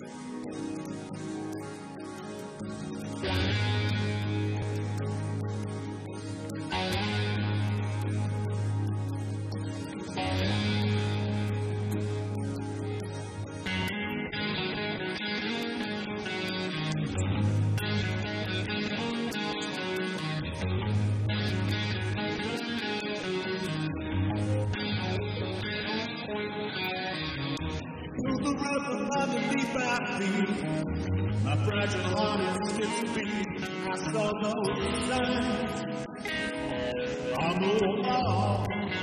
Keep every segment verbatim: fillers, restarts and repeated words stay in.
My fragile heart is skipping beat. I saw no signs on the wall.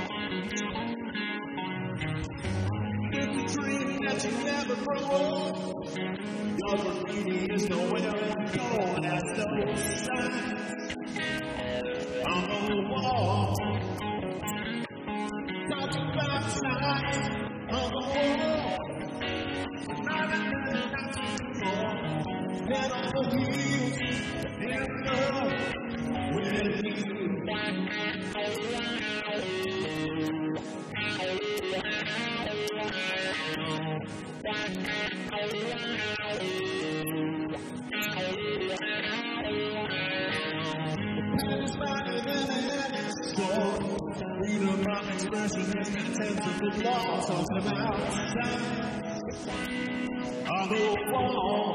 It's a dream that you never grow. Your graffiti is nowhere to go. There's no signs on the wall. Talk about signs on the wall. Get on the wheels and go with you. Freedom of expression is content of the law. Talking about signs on the wall.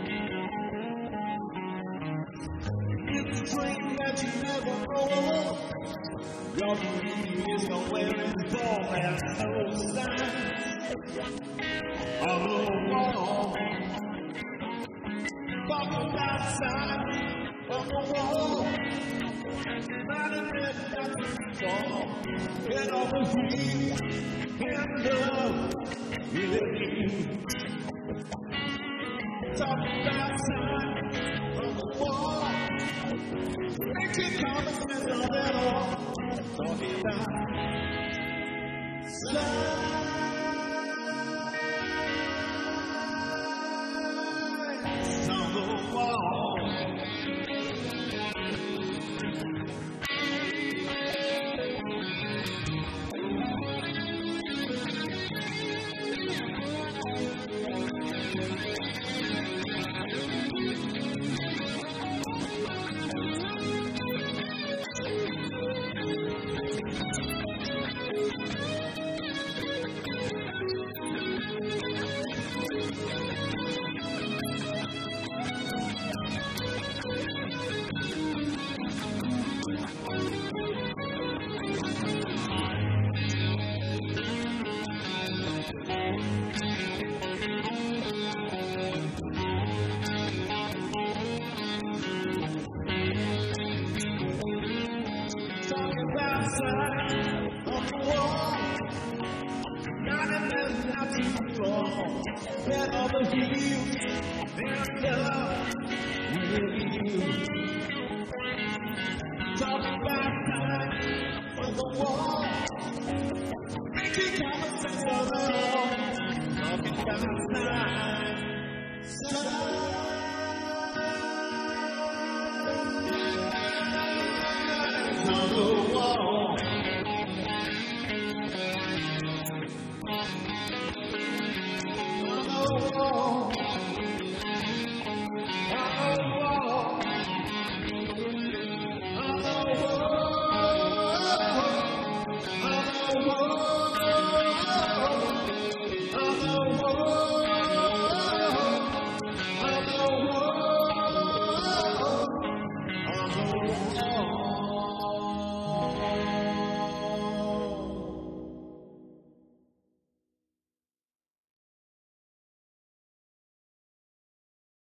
It's a dream that you never grow. Your beauty is nowhere in store. There's no signs on the wall. Talk about signs on the wall. Not a minute not to fall. Get off the wheel and love with you. Talk about signs on the wall. Make it common sense of it all. Talking about signs on the wall.